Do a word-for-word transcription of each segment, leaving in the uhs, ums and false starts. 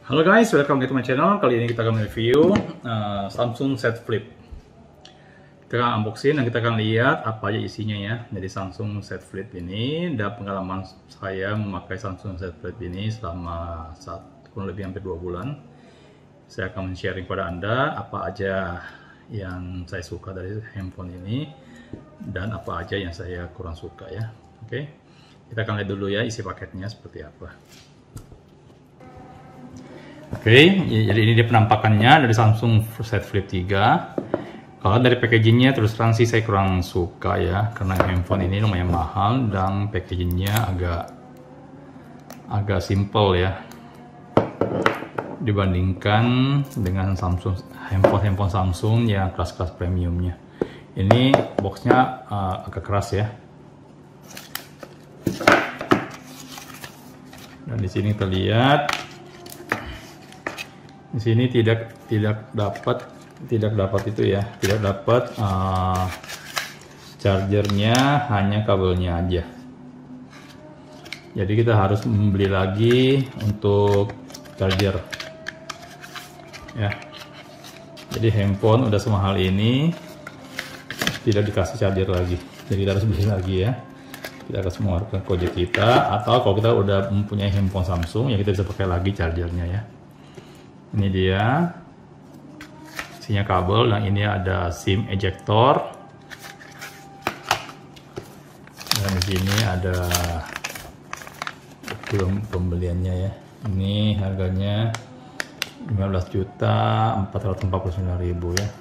Halo guys, welcome back to my channel. Kali ini kita akan review uh, Samsung Z Flip. Kita akan unboxing dan kita akan lihat apa aja isinya ya. Jadi Samsung Z Flip ini dan pengalaman saya memakai Samsung Z Flip ini selama satu kurang lebih hampir dua bulan. Saya akan sharing kepada Anda apa aja yang saya suka dari handphone ini dan apa aja yang saya kurang suka ya. Oke, kita akan lihat dulu ya isi paketnya seperti apa. Oke, jadi ini dia penampakannya dari Samsung Z Flip tiga. Kalau dari packagingnya terus terang sih saya kurang suka ya, karena handphone ini lumayan mahal dan packagingnya agak agak simple ya dibandingkan dengan Samsung handphone-handphone Samsung yang kelas-kelas premiumnya. Ini boxnya uh, agak keras ya. Dan di sini terlihat. Di sini tidak tidak dapat tidak dapat itu ya, tidak dapat uh, chargernya, hanya kabelnya aja. Jadi kita harus membeli lagi untuk charger. Ya. Jadi handphone udah semahal ini tidak dikasih charger lagi. Jadi kita harus beli lagi ya. Kita harus mengeluarkan kode kita, atau kalau kita udah mempunyai handphone Samsung ya kita bisa pakai lagi chargernya ya. Ini dia isinya kabel, dan ini ada SIM ejector, dan di sini ada pembeliannya ya. Ini harganya lima belas juta empat ratus empat puluh sembilan ribu ya.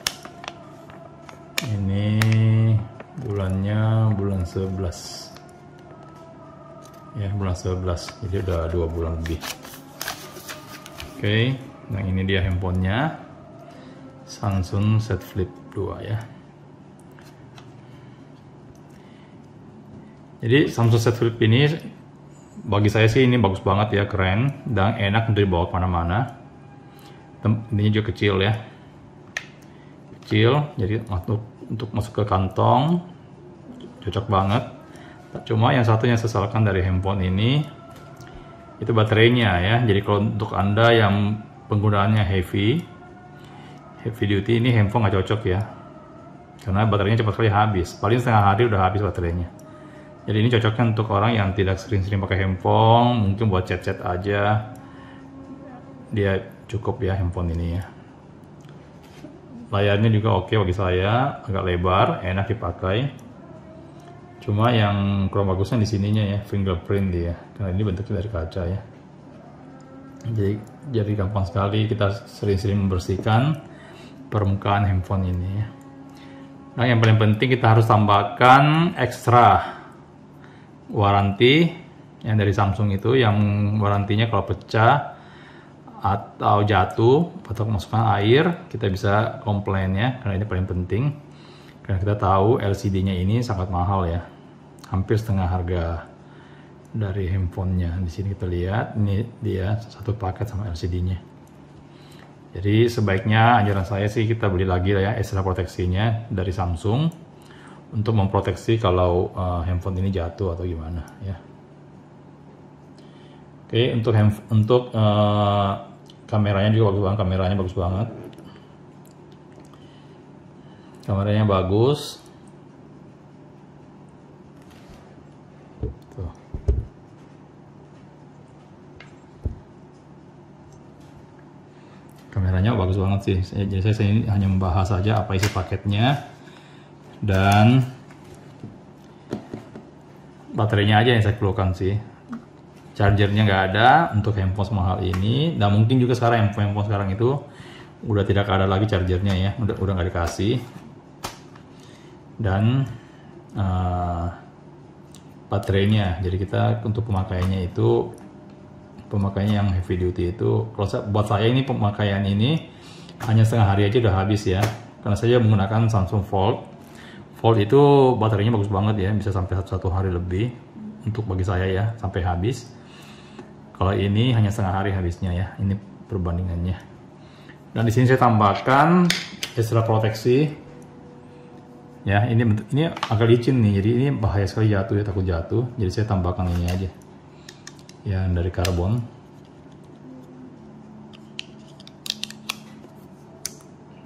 Ini bulannya bulan sebelas ya, bulan sebelas, jadi udah dua bulan lebih. Oke, okay. Nah ini dia handphonenya, Samsung Z Flip dua ya. Jadi Samsung Z Flip ini bagi saya sih ini bagus banget ya, keren dan enak untuk dibawa kemana-mana. Ini juga kecil ya, kecil, jadi untuk untuk masuk ke kantong cocok banget. Cuma yang satu yang saya sesalkan dari handphone ini itu baterainya ya. Jadi kalau untuk Anda yang penggunaannya heavy heavy duty, ini handphone nggak cocok ya, karena baterainya cepat sekali habis, paling setengah hari udah habis baterainya. Jadi ini cocoknya untuk orang yang tidak sering-sering pakai handphone, mungkin buat chat-chat aja dia cukup ya handphone ini ya. Layarnya juga oke bagi saya, agak lebar, enak dipakai. Cuma yang kurang bagusnya di sininya ya, fingerprint dia, karena ini bentuknya dari kaca ya. Jadi, jadi gampang sekali kita sering-sering membersihkan permukaan handphone ini ya. Nah yang paling penting kita harus tambahkan ekstra waranti yang dari Samsung itu, yang warantinya kalau pecah atau jatuh atau kemasukan air kita bisa komplain ya, karena ini paling penting, karena kita tahu L C D-nya ini sangat mahal ya, hampir setengah harga dari handphonenya. Di sini kita lihat ini dia satu paket sama L C D-nya. Jadi sebaiknya anjuran saya sih kita beli lagi ya ekstra proteksinya dari Samsung untuk memproteksi kalau uh, handphone ini jatuh atau gimana ya. Oke, untuk untuk uh, kameranya juga bagus banget, kameranya bagus banget. Kameranya bagus. Tuh. Kameranya bagus banget sih. Jadi saya ini hanya membahas saja apa isi paketnya dan baterainya aja yang saya perlukan sih. Chargernya nggak ada untuk handphone semahal ini, dan mungkin juga sekarang handphone handphone sekarang itu udah tidak ada lagi chargernya ya, udah udah nggak dikasih. Dan uh, baterainya, jadi kita untuk pemakaiannya itu pemakaiannya yang heavy duty itu, kalau saya, buat saya ini pemakaian ini hanya setengah hari aja udah habis ya, karena saya menggunakan Samsung Fold. Fold itu baterainya bagus banget ya, bisa sampai satu, satu hari lebih untuk bagi saya ya, sampai habis. Kalau ini hanya setengah hari habisnya ya, ini perbandingannya. Dan di sini saya tambahkan ekstra proteksi ya, ini ini agak licin nih, jadi ini bahaya sekali jatuh ya, takut jatuh, jadi saya tambahkan ini aja yang dari karbon.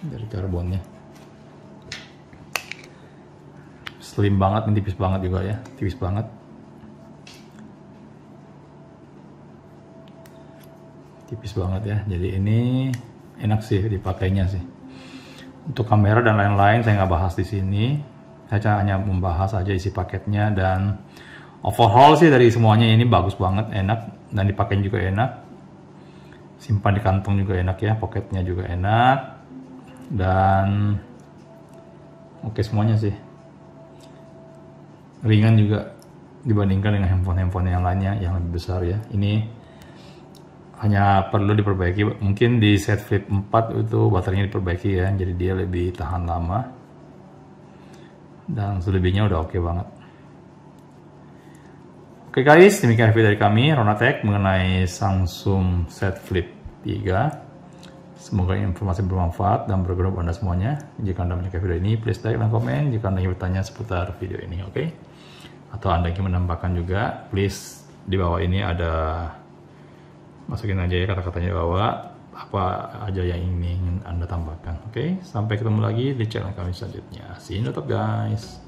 dari karbonnya. Slim banget, ini tipis banget juga ya, tipis banget. Tipis banget ya, jadi ini enak sih dipakainya sih. Untuk kamera dan lain-lain saya nggak bahas di sini, saya hanya membahas aja isi paketnya. Dan overhaul sih dari semuanya ini bagus banget, enak, dan dipakai juga enak, simpan di kantong juga enak ya, poketnya juga enak, dan oke semuanya sih, ringan juga dibandingkan dengan handphone-handphone yang lainnya yang lebih besar ya. Ini hanya perlu diperbaiki, mungkin di Z Flip empat itu baterainya diperbaiki ya, jadi dia lebih tahan lama, dan selebihnya udah oke banget. Oke guys, demikian review dari kami Ronatech mengenai Samsung Z Flip tiga. Semoga informasi bermanfaat dan berguna buat Anda semuanya. Jika Anda menyukai video ini, please like dan komen. Jika Anda ingin bertanya seputar video ini, oke? Okay? Atau Anda ingin menambahkan juga, please di bawah ini ada, masukin aja ya kata-katanya di bawah, apa aja yang ingin Anda tambahkan, oke? Okay? Sampai ketemu lagi di channel kami selanjutnya. See you later guys.